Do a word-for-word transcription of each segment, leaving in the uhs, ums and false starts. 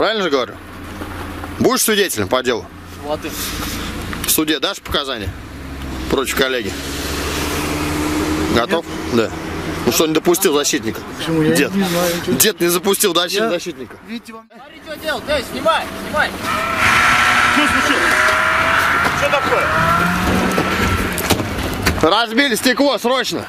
Правильно же говорю? Будешь свидетелем по делу? Вот и. В суде дашь показания против коллеги? Готов? Нет. Да. Ну что, не допустил защитника? Почему? Я Дед. не знаю. Что... Дед не запустил защит... Я... защитника. Видите, вам... Смотри, что делать, дай, снимай, снимай. Что случилось? Что такое? Разбили стекло, срочно!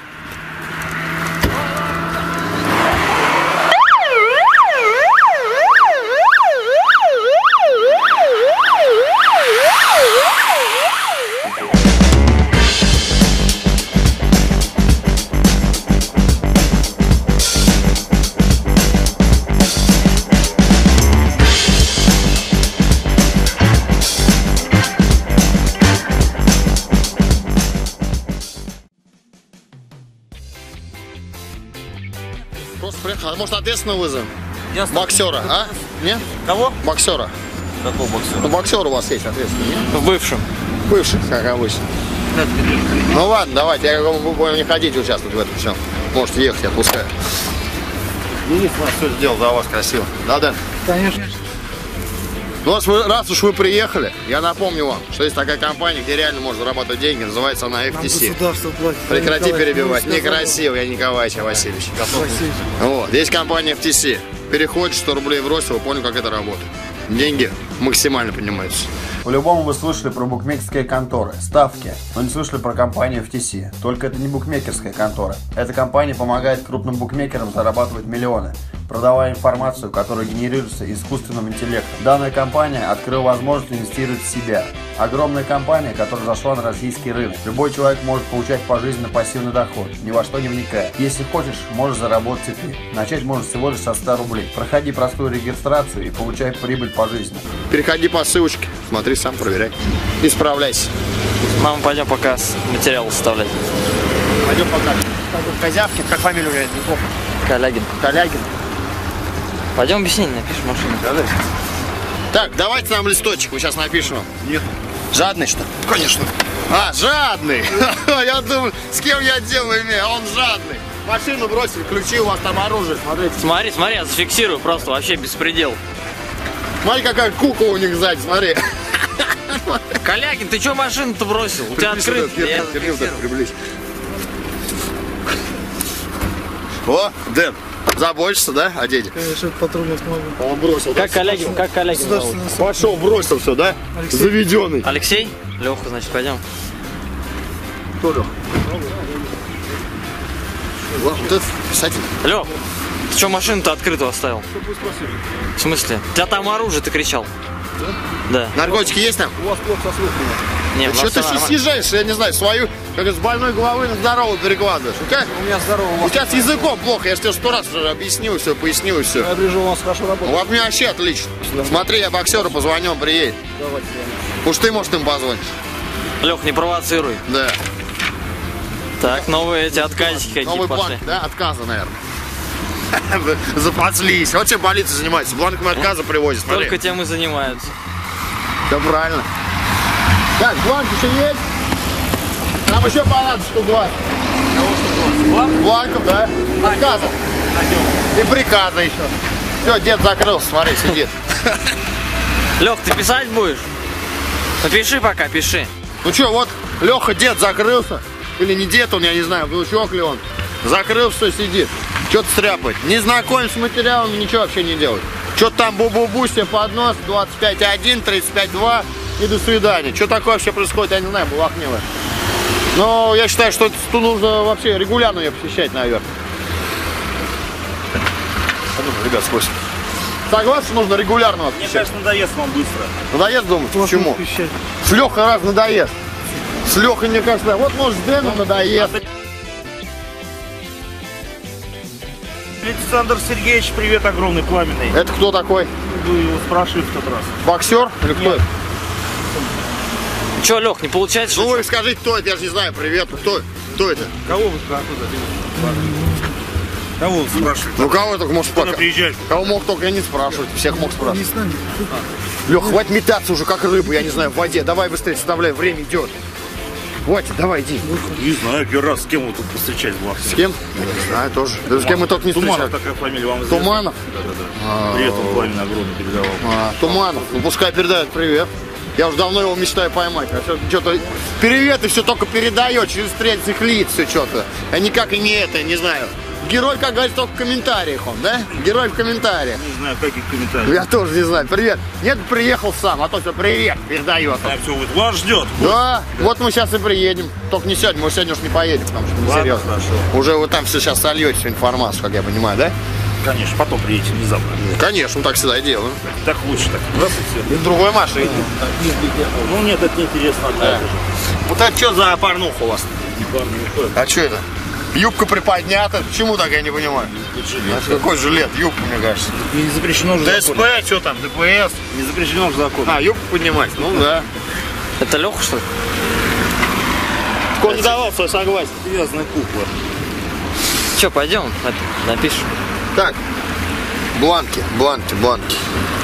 Просто приехал. Может, ответственно вызовем? Ясно. Боксера, а? Нет? Кого? Боксера. Какого боксера? Ну, боксер у вас есть ответственный, нет? В бывшем. Бывший, как обычно. Ну ладно, давайте, я вы будем не ходить участвовать в этом всем. Можете ехать, я отпускаю. Денис у нас все сделал за вас красиво. Да, да? Конечно. Ну, раз, вы, раз уж вы приехали, я напомню вам, что есть такая компания, где реально можно зарабатывать деньги, называется она эф ти си. Государство платит. Прекрати Николай, перебивать. ну, Некрасиво, я Николаевич Васильевич. Васильевич. Вот, есть компания эф ти си. Переходишь, сто рублей бросил, понял, как это работает. Деньги максимально поднимаются. По-любому вы слышали про букмекерские конторы, ставки, но не слышали про компанию эф ти си. Только это не букмекерская контора. Эта компания помогает крупным букмекерам зарабатывать миллионы, продавая информацию, которая генерируется искусственным интеллектом. Данная компания открыла возможность инвестировать в себя. Огромная компания, которая зашла на российский рынок. Любой человек может получать пожизненно пассивный доход, ни во что не вникая. Если хочешь, можешь заработать и ты. Начать можно всего лишь со ста рублей. Проходи простую регистрацию и получай прибыль пожизненно. Переходи по ссылочке, смотри сам, проверяй. Исправляйся. Мама, пойдем пока материал составлять. Пойдем пока. Козявкин, как фамилия у меня, не помню. Калягин. Калягин. Пойдем объяснение напишем машину. Так, давайте нам листочек, мы сейчас напишем вам. Нет. Жадный, что ли? Конечно. А, жадный! Я думаю, с кем я дело имею, а он жадный. Машину бросили, ключи, у вас там оружие, смотрите. Смотри, смотри, я зафиксирую, просто вообще беспредел. Смотри, какая кукла у них сзади, смотри. Калягин, ты что машину-то бросил? У тебя открыт. Я зафиксирую. Приблизь. О, Дэн, заботишься, да, о деде? Конечно, это патрульную смогу. Он бросил. Как Калягин, как Калягин зовут? Пошел, бросил все, да? Алексей. Заведенный. Алексей? Леха, значит, пойдем. Кто Леха? Вот это писатель. Лех, ты что машину-то открытую оставил? В смысле? У тебя там оружие, ты кричал. Да? Наркотики есть там? У вас плохо со слухом. Не, у Что нас ты всё сейчас нормально. съезжаешь, я не знаю, свою, как с больной головы на здоровую перекладываешь. У тебя, У меня здорово. у тебя с языком плохо, я же тебе сто раз уже объяснил все, пояснил и все. Я вижу, у вас хорошо работает. Вот мне вообще отлично. Смотри, я боксеру позвоню, он приедет. Давайте. Уж ты, может, им позвонишь. Лех, не провоцируй. Да. Так, новые эти отказики какие Новый пошли. бланк, да, отказа, наверное. Запаслись. Вот чем полиция занимается. Бланками отказа привозят, смотри. Только тем и занимаются. Да правильно. Так, бланк еще есть? Нам еще понадобится штук двадцать. Бланков, да? Отказа. И приказа еще. Все, дед закрылся, смотри, сидит. Лех, ты писать будешь? Напиши пока, пиши. Ну что, вот Леха, дед закрылся. Или не дед он, я не знаю, внучок ли он. Закрылся, сидит. Что-то стряпает. Не знакомим с материалом, ничего вообще не делает. Что-то там бу-бу-бу себе под нос, двадцать пять один, тридцать пять два и до свидания. Что такое вообще происходит, я не знаю, балахнило. Но я считаю, что это нужно вообще регулярно ее посещать, наверное. Подумай, ребят, спросим. Согласен, что нужно регулярно вас Мне посещать? кажется, надоест вам быстро. Надоест, думаете? Почему? Пищать. С Лехой раз надоест. С Лехой, мне кажется, вот может с Дэном надоест. Александр Сергеевич, привет огромный, пламенный. Это кто такой? Вы его спрашивали в тот раз. Боксер или кто это? Че, Лех, не получается? Ну что вы скажите, кто это, я же не знаю, привет, кто, кто это? Кого вы откуда? Кого вы спрашиваете? Ну кого только может Кто пока? приезжает? Кого мог только я не спрашивать, всех мог Не спрашивать. с нами. Лех, хватит метаться уже как рыбу, я не знаю, в воде, давай быстрее составляй, время идет. Хватит, давай, иди. Не знаю, первый раз с кем вы тут встречались в Лахте? С кем? Я не знаю тоже. Да с кем мы только не Туманов, встречались. такая фамилия вам известна? Туманов? Да-да-да. Привет, он Пламен огромный передавал. А, Туманов, ну пускай передает привет. Я уже давно его мечтаю поймать. А что-то привет и все только передает через третьих лиц все что-то. А никак и не это, не знаю. Герой, как говорится, только в комментариях он, да? Герой в комментариях. Не знаю, каких комментариев. Я тоже не знаю. Привет. Нет, приехал сам, а то все привет передает. А все, вот вас ждет. Да, вот мы сейчас и приедем. Только не сегодня, мы сегодня уж не поедем, потому что Ладно, серьезно. хорошо. Уже вы там все сейчас сольете всю информацию, как я понимаю, да? Конечно, потом приедете внезапно. Конечно, мы так всегда и делаем. Так лучше так. Здравствуйте. В другой машине. Ну нет, это неинтересно. Да. Вот это что за порнуха у вас? Не парни выходят. А что это? Юбка приподнята. Почему так, я не понимаю? А какой жилет? Юбка, мне кажется. Не запрещено же ДСП, законом. что там, ДПС? Не запрещено же законом. А, юбку поднимать? Ну да. Это Леха, что ли? Так он не давал свое согласие. Привязанная кукла. Че, пойдем, это, напишем. Так, бланки, бланки, бланки.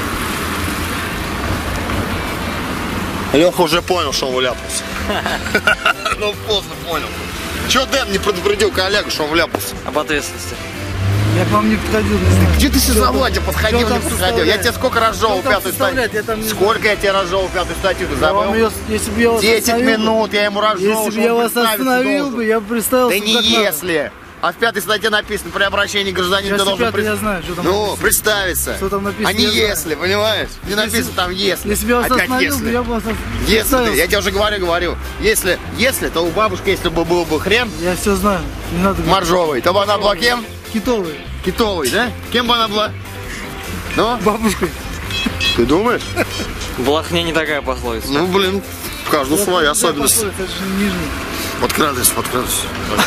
Леха уже понял, что он вляпался. Ну, поздно понял. Чего Дэн не предупредил коллегу, что он вляпался? Об ответственности. Я к вам не подходил. Где ты сейчас Владя подходил, Кто не там подходил? Я тебе сколько разжевал Кто там пятую составляет? Я там статью? не Сколько я тебе разжевал пятую статью? Ты Я вам забыл? ее, если бы я вас десять остановил бы- минут я ему разжевал. Если что бы я он вас представиться остановил должен. бы, я бы представился Да не как надо. если. А в пятой статье написано при обращении гражданина ты Сейчас должен пятый пред- я знаю, что там Ну, написано. представиться. Что там написано, А не я знаю. если, понимаешь? Не написано там если. Если бы я вас Опять остановил, если. бы, я бы вас Если, представился. я тебе уже говорю, говорю. Если, если, то у бабушки, если бы был бы хрен Я все знаю. Не надо говорить. моржовый, то бы она была кем? Китовый. Китовый, да? Кем бы она была? Ну, Бабушкой. ты думаешь? В Лохне не такая пословица. Ну, блин, в каждую свою Я особенность. пословица, это же нижний. Подкрадывайся, подкрадывайся.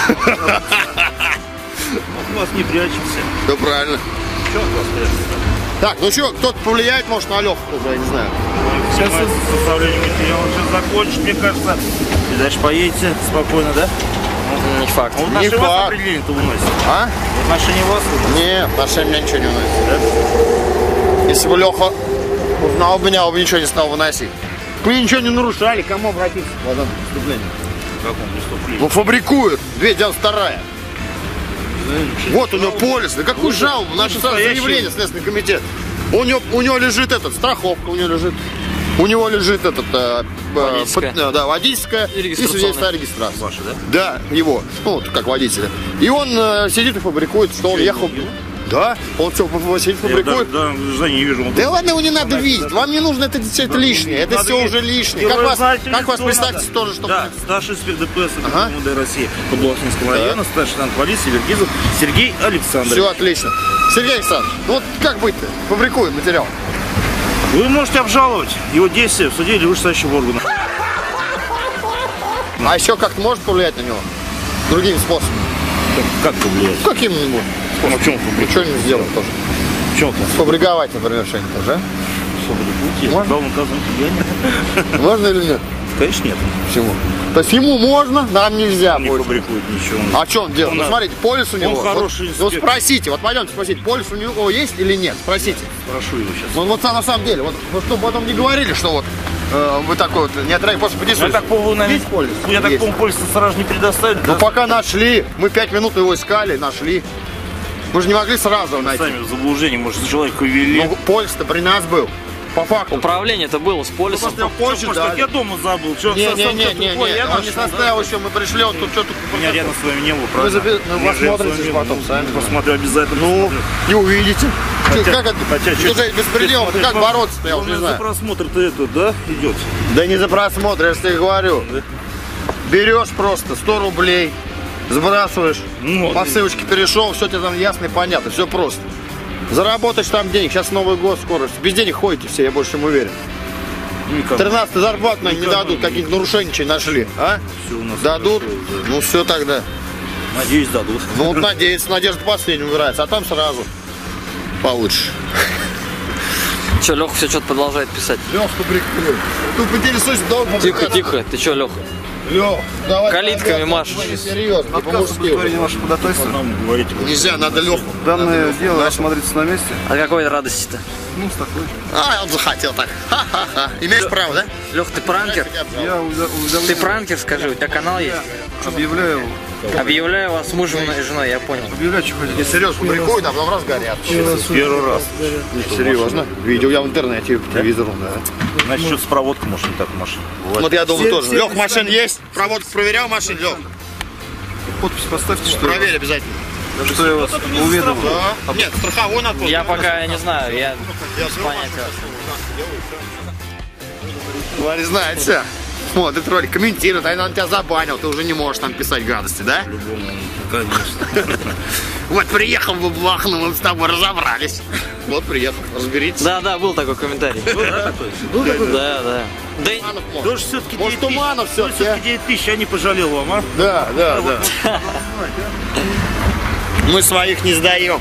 От вас не прячемся. Да правильно. Что от вас прячемся? Так, ну что, кто-то повлияет, может, на Леху тоже, я не знаю. Сейчас составление материала сейчас закончишь, мне кажется. И дальше поедете спокойно, да? Не факт. А вот Не наши вас факт. определение-то уносит. А? В отношении вас уже. Не, отношения меня ничего не уносит. Если бы Леха узнал бы меня, он бы ничего не стал выносить. Вы ничего не нарушали, кому обратиться в этом преступлении? В каком преступлении? Ну, фабрикуют. двести девяносто вторая. Вот у него полис. Да какую жалобу? Наше настоящий. заявление, Следственный комитет. У него, у него лежит этот, страховка у него лежит. У него лежит этот, э, э, Водительская. под- да, водительская и регистрационная. свидетельство о регистрации. Ваши, да? Да, его, ну, вот как водителя. И он э, сидит и фабрикует, что он ехал. Да, он все сидит, Я фабрикует. да, да, не вижу. Да ладно, его не надо видеть, вам не нужно это, все это лишнее, это Надо все видеть. уже лишнее. И Как вы вас, знаете, как вас что представьте надо? тоже, чтобы... Да, старший инспектор ДПС Ага. МВД России по Блохинскому району, старший лейтенант полиции Вергизов Сергей Александрович. Все отлично. Сергей Александрович, ну вот как быть-то? Фабрикует материал. Вы можете обжаловать его действия в суде или вышестоящего органа. А еще как-то может повлиять на него? Другими способами. Как повлиять? Каким-нибудь. Ну, в чем фабрикует? Ничего не сделать тоже. В чем-то? Сфабриковать, например, что-нибудь тоже, Фабрикуйте. Можно? Дал наказан я нет. а? Можно или нет? Конечно нет. Почему? То есть ему можно, нам нельзя. Он не больше. фабрикует ничего. А что он делает? Он Ну на- смотрите, полис у него. хороший вот, ну инспектор. спросите, вот пойдемте спросить, полис у него есть или нет? Спросите. Прошу его сейчас. Ну вот на самом деле, вот, вот чтобы потом не говорили, что вот э, вы такой вот не отравили, просто Я подействуете. так помню, наверное, Есть полис? я так Есть. помню, полис сразу не предоставили. Ну да? пока нашли, мы пять минут его искали, нашли. Мы же не могли сразу его найти. Сами в заблуждение, может, человека ввели. Ну, полис-то при нас был. По факту. Управление-то было с полисом. Просто позже, Может, да. так я дома забыл. Что, Не, не, совсем не, кто не, тупой? не, Я он не нашел, составил да? еще, мы пришли, он тут что-то... Меня рядом с вами не было, Вы правильно? заби- ну, Меня же рядом посмотрите с вами не потом было. сами. Посмотрю обязательно. Ну, посмотрю. и увидите. Хотя- Чё, как это? хотя Это чё- же беспредел, Смотри, как по- бороться-то, я уже не за знаю. просмотр-то это, да, идет? Да не за просмотр, я же тебе говорю. Да. Берешь просто сто рублей, сбрасываешь, Ну, по вот. ссылочке перешел, все тебе там ясно и понятно, все просто. Заработаешь там денег, сейчас Новый год скоро, без денег ходите все, я больше чем уверен. Никак. тринадцатую зарплату нам не Никак. дадут, каких нарушений что нашли, а? Всё у нас Дадут? хорошо, да. Ну все тогда. Надеюсь, дадут. Ну вот надеюсь, надежда последняя убирается, а там сразу получше. Че, Леха все что-то продолжает писать. Лех, ты прикрыл. Ты поинтересуйся, долго. Тихо, тихо. Ты че, Леха? Лех, давай. Калитками машешь. Серьезно, не по-мужски. ваше ходатайство. Нам говорите. Нельзя, надо Леху. Данное дело рассмотрится на месте. От какой радости-то? Ну, с такой. А, он захотел так. Ха-ха-ха. Имеешь право, да? Лех, ты пранкер? Я уведомляю. Ты пранкер, скажи, у тебя канал есть? Объявляю. Объявляю вас мужем и женой, я понял. Объявляю, что хотите. Серьезно, приходит, а потом раз горят. Первый раз. Серьезно? Видел я в интернете, по телевизору, да. Значит, что с проводкой, может, не так машина. Вот я думаю Все- тоже. все Лех, не машин есть? Проводку проверял машин, Лех? Подпись поставьте, что Проверь обязательно. что я вас уведомил. Да. Нет, страховой надо. Я пока я не знаю, я без понятия. Говори, знает все. Смотрит ролик, комментирует, а он тебя забанил, ты уже не можешь там писать гадости, да? Конечно. Вот приехал в Блахну, мы с тобой разобрались. Вот приехал, разберитесь. Да, да, был такой комментарий. Да, да. Да и- Тоже все-таки Может, Туманов все-таки, а? девять тысяч, я не пожалел вам, а? Да, да, да. Мы своих не сдаем.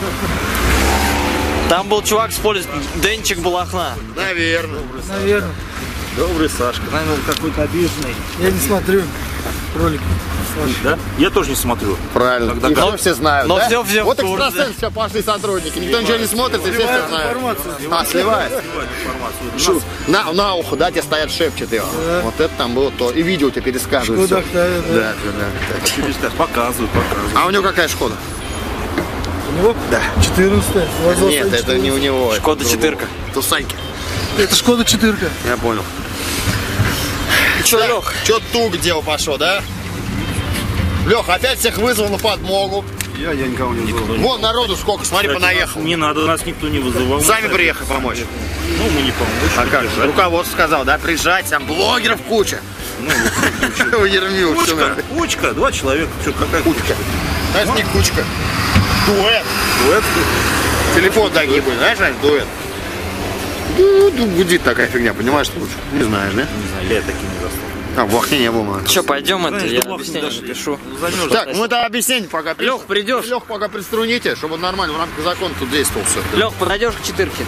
там был чувак с поля, Денчик Балахна. Наверное. Наверное. Добрый Сашка, наверное, какой-то обиженный. Я не смотрю ролики. Да? Я тоже не смотрю. Правильно. Тогда И как? все, все знают, Но да? все- все в вот курсе. экстрасенс, все пошли сотрудники. Никто ничего не смотрит, и все все Сливает знают. информацию. А, сливает. Сливает информацию. Шу- На, на ухо, да, тебе стоят, шепчет ее. Вот это там было то. И видео тебе пересказывают. Шкода всё. Октавия, да. Да, да, да. Тебе скажут, показывают, показывают. А у него какая Шкода? У него четырнадцатая. Нет, это не у него. это Шкода другого. четырка. Это у Саньки. Это Шкода четырка. Я понял. Че, Лех? Че тук дело пошло, да? Лех, опять всех вызвал на подмогу. Я, я никого не вызвал. Вон народу сколько, смотри, Кстати, понаехал. нас Не надо, нас никто не вызывал. Сами приехали помочь. Ну, мы не поможем. А как же? Руководство сказал, да, приезжать, там блогеров куча. У Ермил все Кучка, надо. кучка, два человека. Что, какая Кучка. Знаешь, не кучка. Дуэт. Дуэт? Телефон такие были, знаешь, знаешь, дуэт. Ну, ну, гудит такая фигня, понимаешь, что лучше? Не знаешь, да? Не знаю, я такие не застал. А, в Ахне не был, наверное. Че, пойдем это, Знаешь, я до Бахты объяснение даже напишу. Замерз. Так, ну это объяснение пока. Лех, придешь? Лех, пока приструните, чтобы он нормально в рамках закона тут действовал все. Лех, подойдешь к четырке?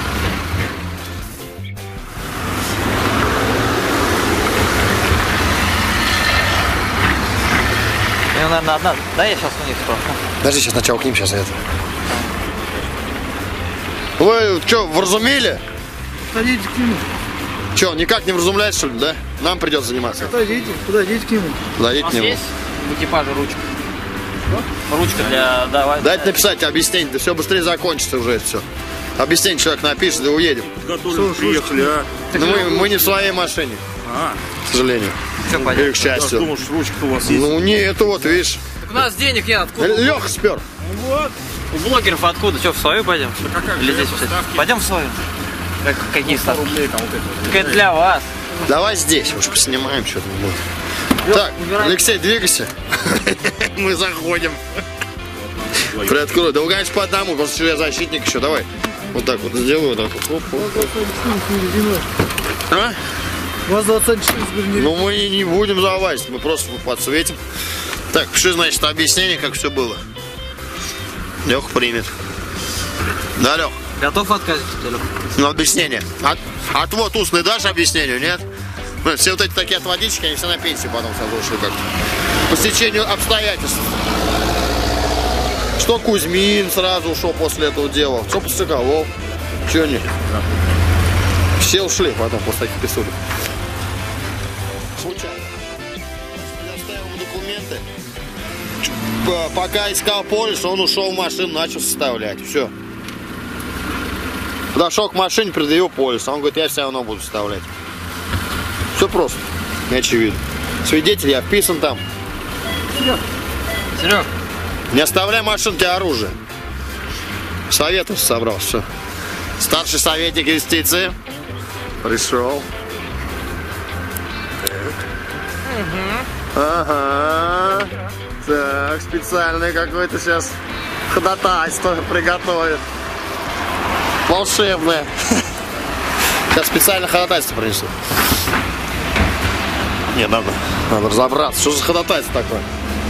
Мне, наверное, одна. Да, я сейчас у них спрошу. Подожди, сейчас сначала к ним, сейчас это. Вы что, вразумели? Подойдите к нему. Че, никак не вразумляешь, что ли, да? Нам придется заниматься. Подойдите, подойдите к нему. У Дайте нас к нему. есть в экипаже ручка? Ручка для... Давай. Дайте написать объяснение, да все быстрее закончится уже это все. Объяснение человек напишет, да уедем. Готовы, приехали, а? Но мы, мы не в своей машине, А, к сожалению. Все Или понятно. к я счастью. думал, что ручка-то у вас есть. Ну не, это вот, видишь. У нас денег нет, откуда? Леха спер. Вот. У блогеров откуда? Что, в свою пойдем? Или здесь взять? Пойдем в свою. Как, какие ставки? Рублей там вот это. Так это для вас. Давай здесь, уж поснимаем, что там будет. Так, Алексей, двигайся. Мы заходим. Приоткрой. Да вы, конечно, по одному, просто что я защитник еще. Давай. Вот так вот сделаю. Вот так вот. Оп, оп. А? ВАЗ двадцать четыре с броневиком. Ну мы не будем залазить, мы просто подсветим. Так, пиши, значит, объяснение, как все было. Леха примет. Да, Лех? Готов отказать, Лех? Ну, объяснение. От, отвод устный дашь объяснению, нет? Ну, все вот эти такие отводички, они все на пенсию потом сразу ушли как-то. По стечению обстоятельств. Что Кузьмин сразу ушел после этого дела, что Подсоколов, что они? Все ушли потом после таких писулек. Случайно. Я оставил ему документы. П- Пока искал полис, он ушел в машину, начал составлять. Все. Подошел к машине, предъявил полис. Он говорит, я все равно буду составлять. Все просто. Не очевидно. Свидетель, я вписан там. Серег, Не оставляй машину, у тебя оружие. Советов собрал, все. Старший советник юстиции. Пришел. Ага. Так, специальное какое-то сейчас ходатайство приготовит. Волшебное. Сейчас специально ходатайство принесу. Не, надо. Надо разобраться. Что за ходатайство такое?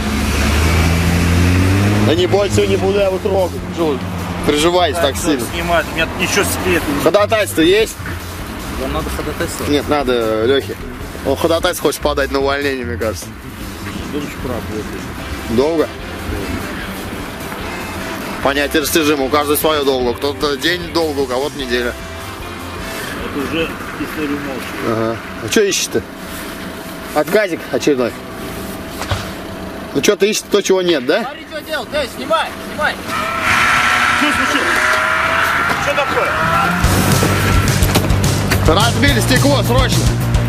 Да не бойся, не буду я его трогать. Что вы переживаете так сильно? Снимать, у меня тут ничего себе. Ходатайство есть? вам надо ходатайство? Нет, надо Лехе. Он ходатайство хочет подать на увольнение, мне кажется. Долго? понятие растяжимо. У каждого свое долго. Кто-то день долго, у кого-то неделя. Это уже история молча. Ага. А что ищешь-то? Отказик очередной. Ну что ты ищешь то, чего нет, да? Смотри, что делать, эй, снимай, снимай. Что случилось? Что такое? Разбили стекло, срочно.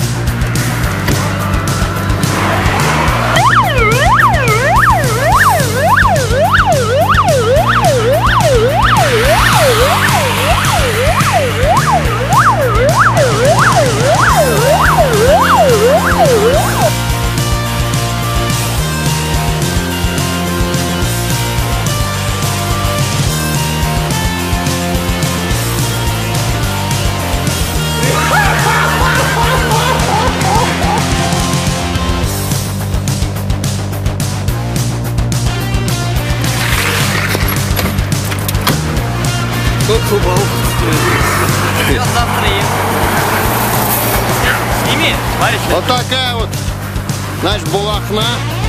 Я завтра еду. Сними, смотри. Вот такая вот, значит, булахна.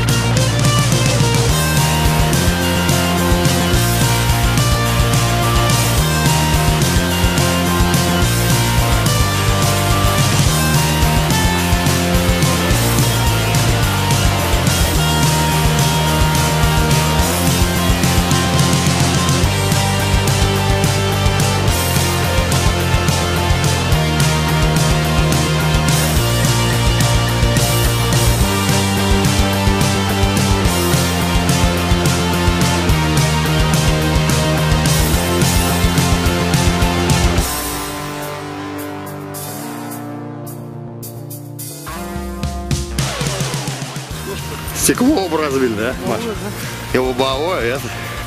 Стекло оба разбили, да, Маша? И лобовое, это.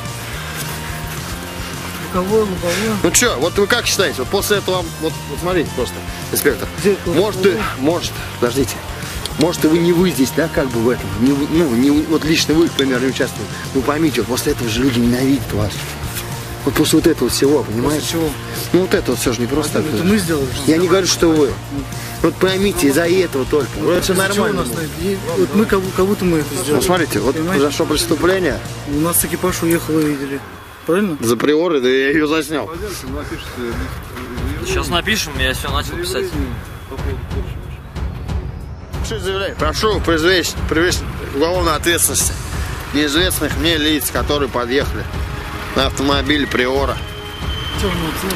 Луковое, луковое. Ну что, вот вы как считаете, вот после этого, вот, вот смотрите просто, инспектор, Зеркало может, и, может, подождите, может и вы не вы здесь, да, как бы в этом, не, вы- ну, не, вы- вот лично вы, к примеру, не участвуете, ну поймите, вот после этого же люди ненавидят вас. Вот после вот этого всего, понимаете? После чего? Ну вот это вот все же не просто так. Это мы сделали. что ли? Я не говорю, что вы. Вот поймите, из-за этого только. Вот все Из-за чего нормально. у нас стоит? И вот мы как, как будто мы это Ну сделали. смотрите, вот Понимаете? произошло преступление, У нас экипаж уехал, вы видели. Правильно? за приоры, да я ее заснял. Сейчас напишем, я все начал писать. Что заявляю? Прошу привлечь, привлечь к уголовной ответственности неизвестных мне лиц, которые подъехали на автомобиле Приора. Темного цвета.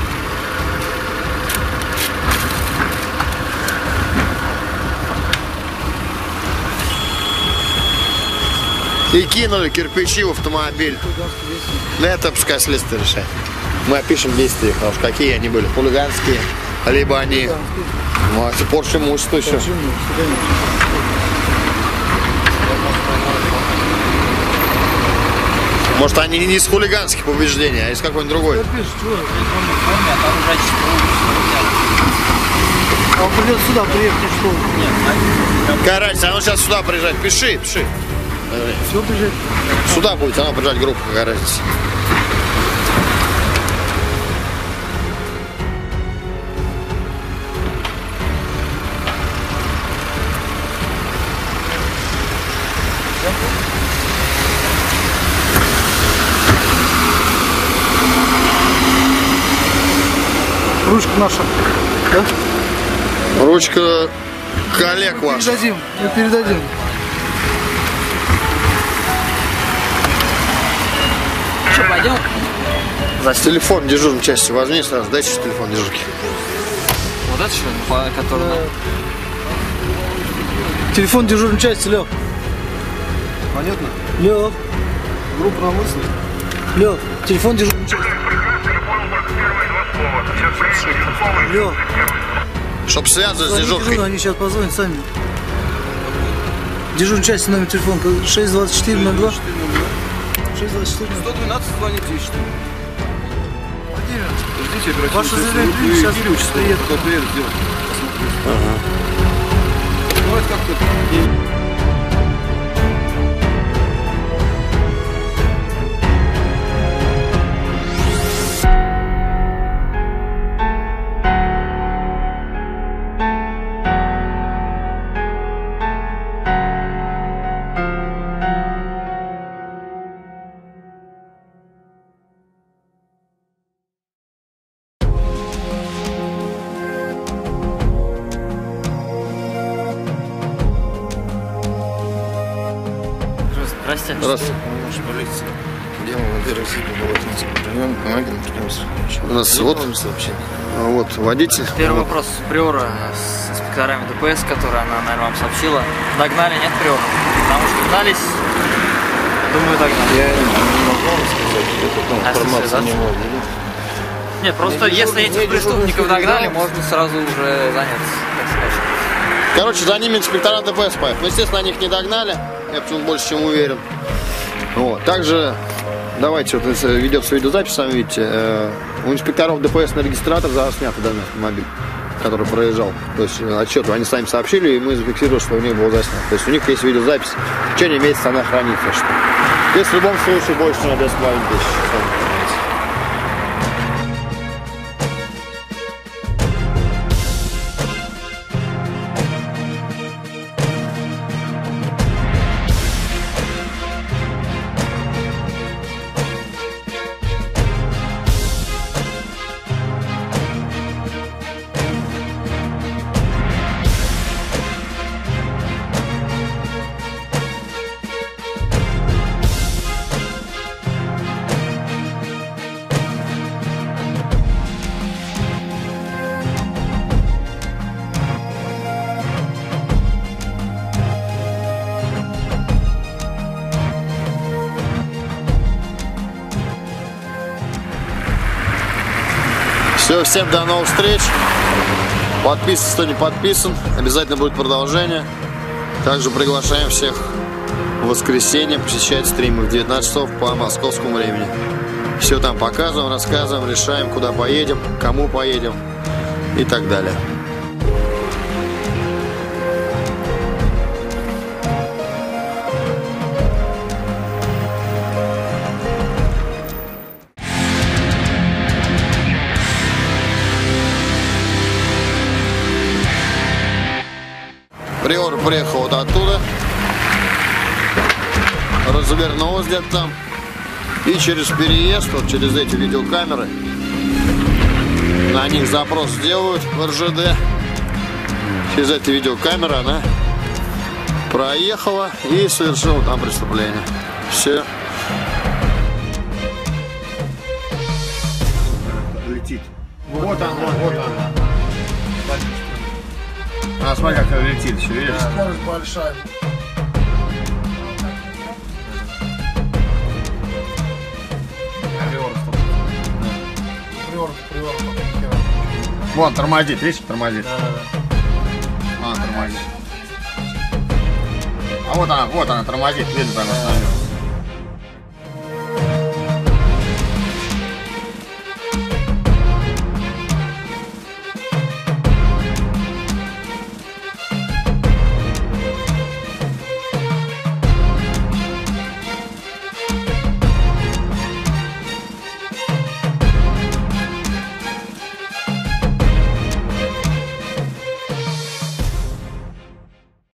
И кинули кирпичи в автомобиль. Ну, это пускай следствие решает. Мы опишем действия, потому что какие они были, хулиганские, либо они, ну, а порча имущества еще. Почему? Сюда нет. Может, они не из хулиганских побеждений, а из какой-нибудь другой. Терпишь, чего? А там уже А он придет сюда приехать, что? Какая разница, оно сейчас сюда приезжает. Пиши, пиши. Все приезжает. Сюда будет, оно приезжать группа, какая разница. Ручка наша. Да? Ручка коллег ваших. Передадим. Мы передадим. Что, пойдем? За телефон дежурной части возьми сразу, дайте телефон дежурки. Вот это что, по- который... нам- Телефон дежурной части, Лёх. Понятно? Лёх. Группа наводится. Лёх. Телефон дежурной части. Лёх. Чтоб связываться с Звони дежуркой. дежурно, они сейчас позвонят сами. Дежурной части номер телефона шесть двадцать четыре ноль два. шесть двадцать четыре ноль два. сто двенадцать звоните, ищите. Ждите, оперативно. Ваше заявление приняли, сейчас приедут. Кто приедет, сделать. Ага. Бывает как-то. Здрасте. Здравствуйте. Наша полиция. Дело, во-первых, район, помоги нам придем. У нас вот, вот водитель. Первый вопрос. Приора с инспекторами ДПС, которые она, наверное, вам сообщила. Догнали, нет приора? Потому что пытались, думаю, догнали. Я не могу вам сказать, это информация не могу. Нет, просто если этих преступников догнали, можно сразу уже заняться, так сказать. Короче, за ними инспектора ДПС поехали. Ну, естественно, они их не догнали. Я почему-то больше чем уверен. Вот. Также, давайте, вот ведется видеозапись, сами видите. Э, у инспекторов ДПС на регистратор заснят данный автомобиль, который проезжал. То есть отчет они сами сообщили, и мы зафиксировали, что у них был заснят. То есть у них есть видеозапись. В течение месяца она хранится. Что. Здесь в любом случае больше не две с половиной тысячи. Все, всем до новых встреч. Подписывайтесь, кто не подписан. Обязательно будет продолжение. Также приглашаем всех в воскресенье посещать стримы в девятнадцать часов по московскому времени. Все там показываем, рассказываем, решаем, куда поедем, кому поедем и так далее. Приора приехал вот оттуда, развернулась где-то там, и через переезд, вот через эти видеокамеры, на них запрос сделают в эр жэ дэ. Через эти видеокамеры она проехала и совершила там преступление. Все. Летит. Вот он, вот, вот он. А, смотри, как она летит еще, видишь? Скорость большая. Приор, приор, Вон, тормозит, видишь, тормозит. да, да, да. А, тормозит. А вот она, вот она тормозит, видно, там остановилась.